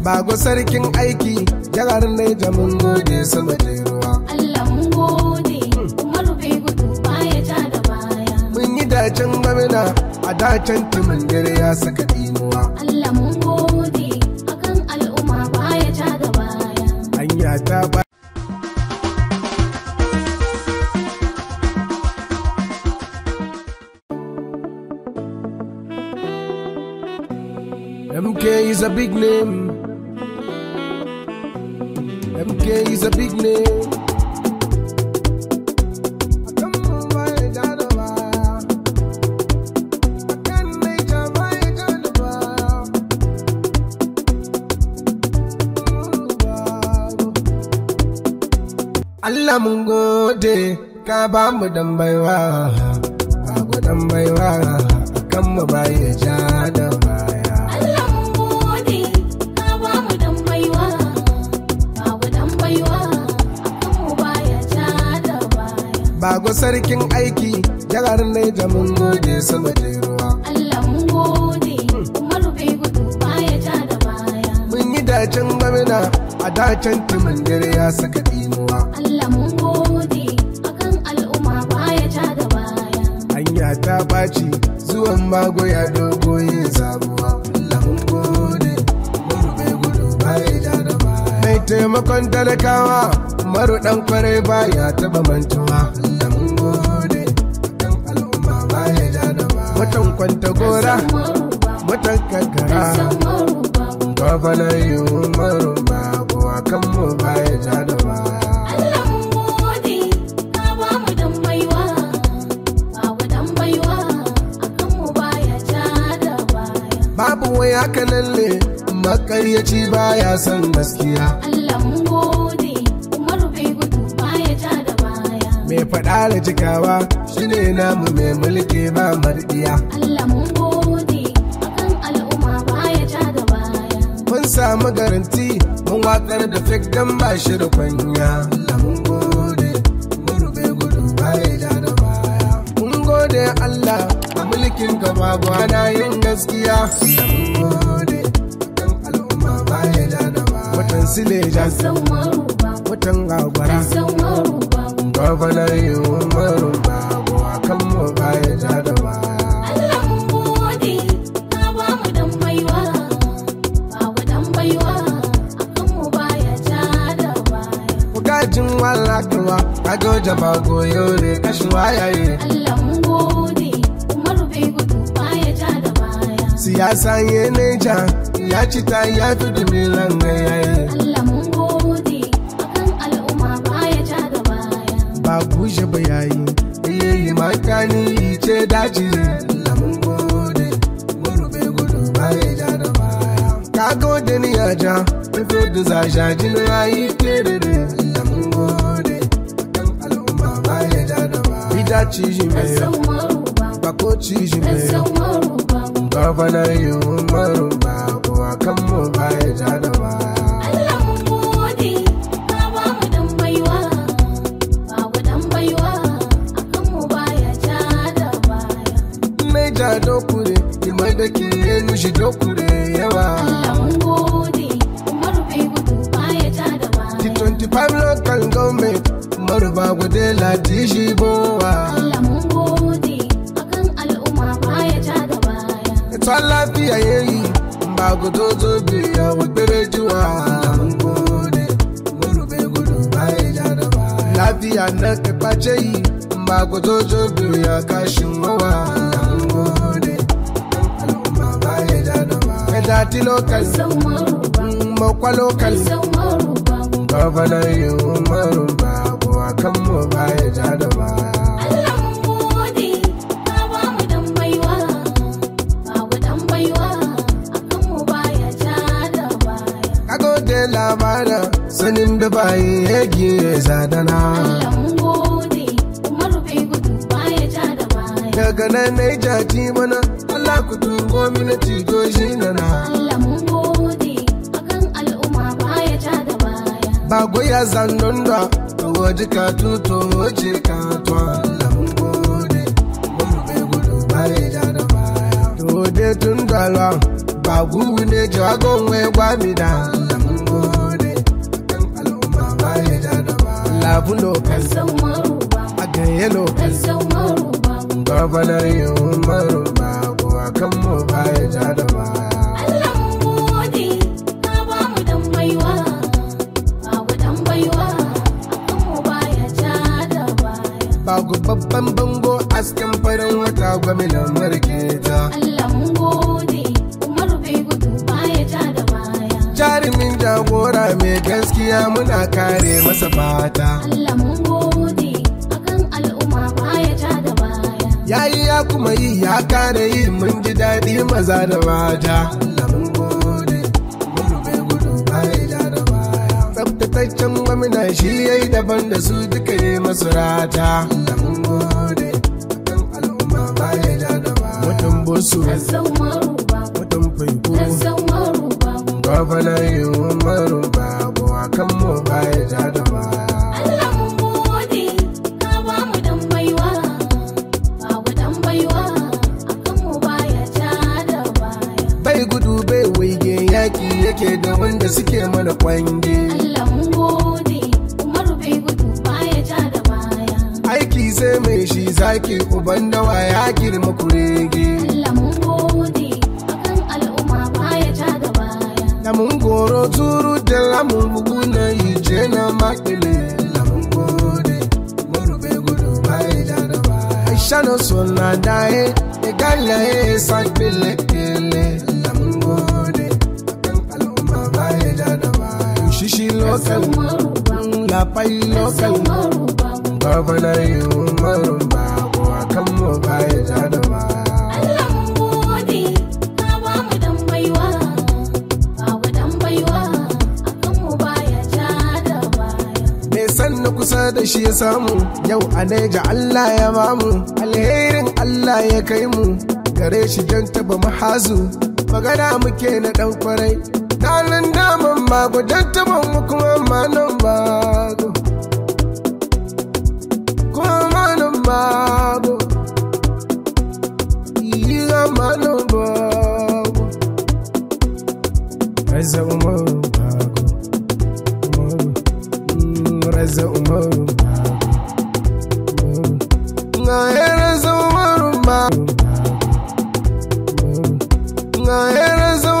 Bago sarkin aiki jihar Niger mun gode sama da ruwa. Allah mun gode, Umaru bai gudu baya ja da baya. Mun yi dacen gwamna a dacen timin dare ya saka dimuwa. Allah mun gode, akan al'umma baya ja da baya. Hanya ta ba MK is a big name. MK is a big name. Allah mun gode ka ba mu dan baiwa, ba dan baiwa akan mu baya ja da baya. Allah mun gode, ka ba mu dan baiwa, ba dan baiwa akan mu baya ja da baya. Bago sarkin aiki jihar Niger mun gode sama da ruwa. Allah mun gode, Umaru bai gudu baya ja da baya. Mun yi dacen gwamna a dacen timin dare ya saka dimuwa. Allah mun gode, akan al'umma baya ja da baya. Hanya ta baci zuwan Bago ya dogo yin sabuwa. Allah mun gode, Umaru bai gudu baya ja da baya. Mai taimakon talakawa Umaru dan kwarai baya taba mantuwa. Allah mun gode, akan al'umma baya ja da baya. Mutan kwanta gora, mutan kankara, gwamna Umaru Bago akan mu baya ja da baya. Allah mun gode, ka ba mu dan baiwa, ba dan baiwa akan mu baya ja da baya. Babu wai haka lalle makaryaci baya son gaskiya. Allah mun gode, Umaru bai gudu baya ja da baya. Mai faɗa da cikawa shine namu mai mulki ba mardiya. Allah mun gode, akan al'umma baya ja da baya. Mun samu garanti mun watsar da fake dan ba shi da kwanya. Allah mun gode, Umaru bai gudu baya ja da baya. Mun gode Allah a mulkin ka babu ana yin gaskiya. Allah mun gode, akan al'umma baya ja da baya. Watan Sileja, Umaru Bago, watan Agwara, Umaru Bago. gwamna Umaru Bago akan mu baya ja da baya. Allah mun gode, ka ba mu dan baiwa, ba dan baiwa akan mu baya ja da baya. Bugajin walakawa kaga waje Bago yore kashin wayaye. Allah mun gode, Umaru bai gudu baya ja da baya. Siyasa ye Niger ya ci ta ya fi dumilan gayaye. Allah mun gode, akan al'umma baya ja da baya. Ba bushe ba yayi yayi makani ce daji. Allah mun gode, Umaru bai gudu baya ja da baya. Ka gode ni ya ja tafi da zasha jin rayi kerere. Allah mun gode, akan al'umma baya ja da baya. Ida ci shi mai Umaru Bago, ba ko ci shi mai Umaru Bago. gwamna Umaru Bago akan mu baya ja da baya. Allah mun gode, ka ba mu dan baiwa, ba dan baiwa akan mu baya ja da baya. Niger dokure kimar da ke nushi dokure yawa. Allah mun gode, Umaru bai gudu baya ja da baya. T25 local government Umaru Bago de lati shi bowa. Allah mun gode, akan al'umma baya ja da baya. Ita lafiya yayi Bago dozo biya wa berejuwa. Allah mun gode, Umaru bai gudu baya ja da baya. Lafiya na ka bace yi Bago dozo biya kashin wawa. Allah mun gode, akan al'umma baya ja da baya. Medati local, Umaru Bago, Mokwa local, Umaru Bago. gwamna Umaru Bago akan mu baya ja da baya. Allah mun gode, ka ba mu dan baiwa, ba dan baiwa akan mu baya ja da baya. Ka gode labara sanin da bayi yagi ya zadana. Allah mun gode, Umaru bai gudu baya ja da baya. Daga nan Niger ji mana Allah ku tungo mini tigo shi nana. Allah mun gode, akan al'umma baya ja da baya. Bago ya zannon da waje ka tuto waje ka to. Allah mun gode, Umaru bai gudu baya ja da baya. To de tun dalwa Bago ne jagon we gwamida. bulo Raza Umar Bago, a gayelo Raza Umar Bago. gwamna Umar Bago akan mu baya ja da baya. Allah mun gode, ka ba mu dan baiwa, babu dan baiwa, akan mu baya ja da baya. Bago babban bango asken farin wata gwamnan marketa. Allah mun gode, Umaru bai gudu baya ja da baya. Jarumin jagora mai gaskiya muna kare masa fata. Allah mun gode, akan al'umma baya ja da baya. Yayi ya kuma yi ya kare yi mun ji daɗi maza da mata. Allah mun gode, mun bai gudu baya ja da baya. Tsaftataccen gwamna shi yayi daban da su duka yi masu rata. Allah mun gode, akan al'umma baya ja da baya. Mutum bosu, Raza Umar Bago, mutum faiko. Raza Umar Bago. Gwamna Umar Bago akan mu baya ja da baya. Allah mun gode, ka ba mu dan baiwa, babu dan baiwa, akan mu baya ja da baya. Bai gudu bai waige yaki yake da wanda suke mana kwange. Allah mun gode, Umaru bai gudu baya ja da baya. Aiki sai mai shi zaki uban dawa ya girma kurege. Allah mun gode, akan al'umma baya ja da baya. Da mun goro turu da lamun bugu na yi je na makile. Da mun gode, mun rube gudu baya ja da baya. Aisha no sona dae, e galla e sakbele kele. Da mun gode, akan al'umma baya ja da baya. Shishi Raza local, Umaru Bago, la pai Raza local. Umaru Bago. Gwamna Umar Bago akan mu baya ja da baya. Allah mun gode, ka ba mu dan baiwa, babu dan baiwa, akan mu baya ja da baya. Me san na kusa da shi ya samu yau a Niger Allah ya mamu alherin Allah ya kai mu gare shi don taba mahazu magana muke na dan kwarai danan daman bago don taba mu kuma manan bago kuma manan bago iya manan bago. Raza Umar Bago, Raza Umar Bago, Raza Umar Bago, Raza